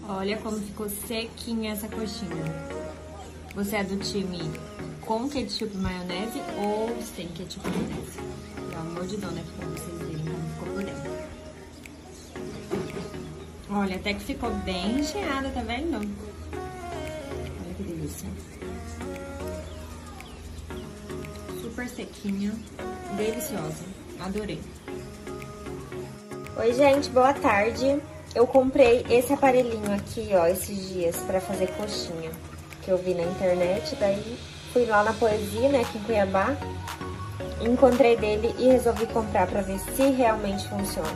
Olha como ficou sequinha essa coxinha. Você é do time com ketchup e maionese ou sem ketchup e maionese? Dá uma mordidona aqui pra vocês verem como ficou por dentro. Olha, até que ficou bem recheada, tá vendo? Olha que delícia. Super sequinha, deliciosa. Adorei. Oi, gente, boa tarde. Eu comprei esse aparelhinho aqui, ó, esses dias pra fazer coxinha, que eu vi na internet, daí fui lá na Poesia, né, aqui em Cuiabá, encontrei dele e resolvi comprar pra ver se realmente funciona.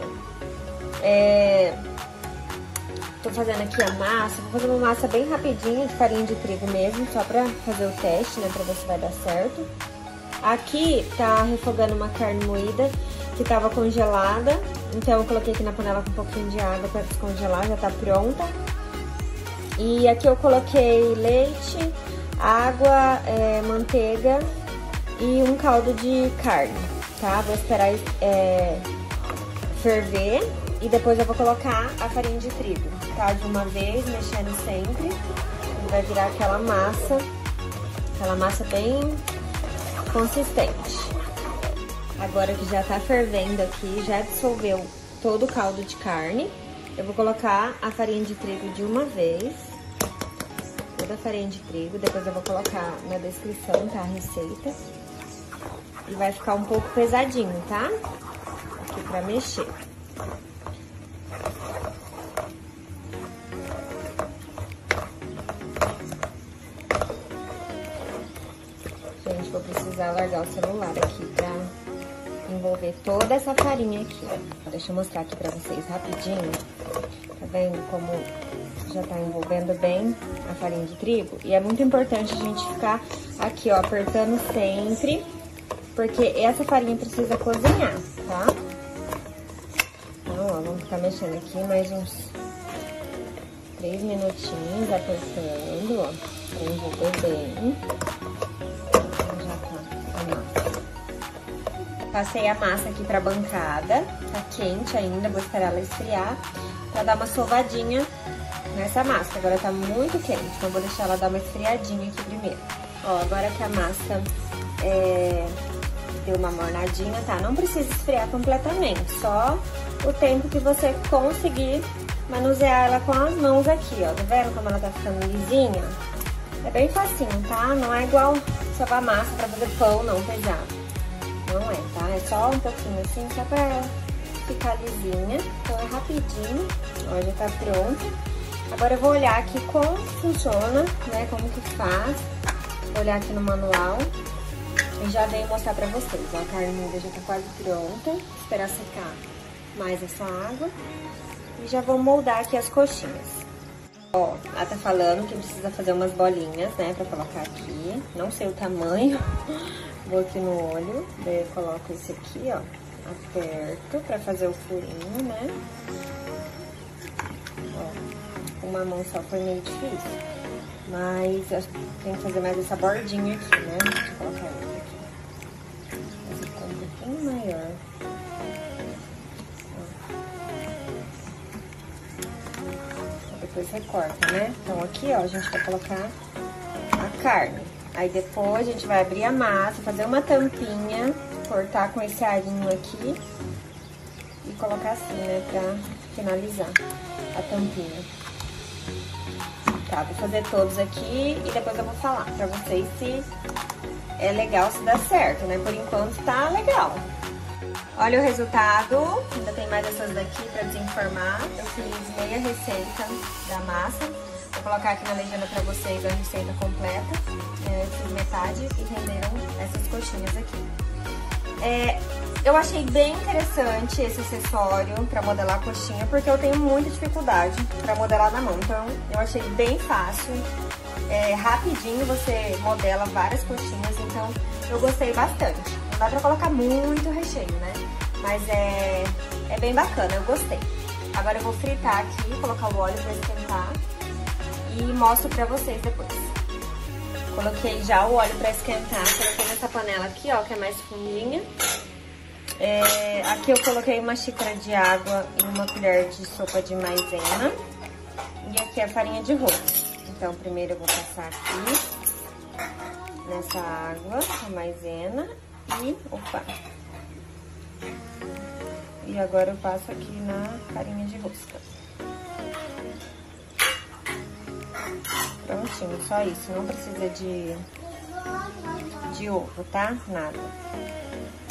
Tô fazendo aqui a massa, vou fazer uma massa bem rapidinha, de farinha de trigo mesmo, só pra fazer o teste, né, pra ver se vai dar certo. Aqui tá refogando uma carne moída que tava congelada, então eu coloquei aqui na panela com um pouquinho de água pra descongelar, já tá pronta. E aqui eu coloquei leite, água, manteiga e um caldo de carne, tá? Vou esperar ferver e depois eu vou colocar a farinha de trigo, tá? De uma vez, mexendo sempre, e vai virar aquela massa bem consistente. Agora que já tá fervendo aqui, já dissolveu todo o caldo de carne, eu vou colocar a farinha de trigo de uma vez, toda a farinha de trigo, depois eu vou colocar na descrição, tá, a receita, e vai ficar um pouco pesadinho, tá? Aqui pra mexer. Gente, vou precisar largar o celular aqui pra envolver toda essa farinha aqui, ó. Deixa eu mostrar aqui pra vocês rapidinho. Tá vendo como já tá envolvendo bem a farinha de trigo? E é muito importante a gente ficar aqui, ó, apertando sempre, porque essa farinha precisa cozinhar, tá? Então, ó, vamos ficar mexendo aqui mais uns 3 minutinhos, apertando, ó, pra envolver bem. Passei a massa aqui pra bancada, tá quente ainda, vou esperar ela esfriar pra dar uma sovadinha nessa massa. Agora tá muito quente, então vou deixar ela dar uma esfriadinha aqui primeiro. Ó, agora que a massa deu uma mornadinha, tá? Não precisa esfriar completamente, só o tempo que você conseguir manusear ela com as mãos aqui, ó. Tá vendo como ela tá ficando lisinha? É bem facinho, tá? Não é igual sovar massa pra fazer pão, não, pesado. Não é, tá? É só um pouquinho assim, só pra ela ficar lisinha. Então é rapidinho. Ó, já tá pronto. Agora eu vou olhar aqui como funciona, né? Como que faz. Vou olhar aqui no manual. E já venho mostrar pra vocês. Ó, a carne moída já tá quase pronta. Esperar secar mais essa água. E já vou moldar aqui as coxinhas. Ó, ela tá falando que precisa fazer umas bolinhas, né? Pra colocar aqui. Não sei o tamanho. Vou aqui no olho, daí eu coloco esse aqui, ó, aperto pra fazer o furinho, né? Ó, uma mão só foi meio difícil, mas eu tenho que fazer mais essa bordinha aqui, né? Deixa eu colocar ele aqui. Esse ficou um pouquinho maior. Ó. Depois recorta, né? Então aqui, ó, a gente vai colocar a carne. Aí depois a gente vai abrir a massa, fazer uma tampinha, cortar com esse arinho aqui e colocar assim, né, pra finalizar a tampinha. Tá, vou fazer todos aqui e depois eu vou falar pra vocês se é legal, se dá certo, né? Por enquanto tá legal. Olha o resultado, ainda tem mais essas daqui pra desenformar. Eu fiz meia receita da massa. Vou colocar aqui na legenda pra vocês a receita completa. Eu fiz metade e renderam essas coxinhas aqui. Eu achei bem interessante esse acessório pra modelar a coxinha, porque eu tenho muita dificuldade pra modelar na mão. Então, eu achei bem fácil. Rapidinho você modela várias coxinhas, então eu gostei bastante. Não dá pra colocar muito recheio, né? Mas é bem bacana, eu gostei. Agora eu vou fritar aqui, colocar o óleo pra esquentar. E mostro pra vocês depois. Coloquei já o óleo pra esquentar. Coloquei nessa panela aqui, ó, que é mais fundinha. Aqui eu coloquei uma xícara de água e uma colher de sopa de maisena. E que é a farinha de rosca. Então, primeiro eu vou passar aqui nessa água, a maisena e opa. E agora eu passo aqui na farinha de rosca. Prontinho, só isso, não precisa de ovo, tá? Nada.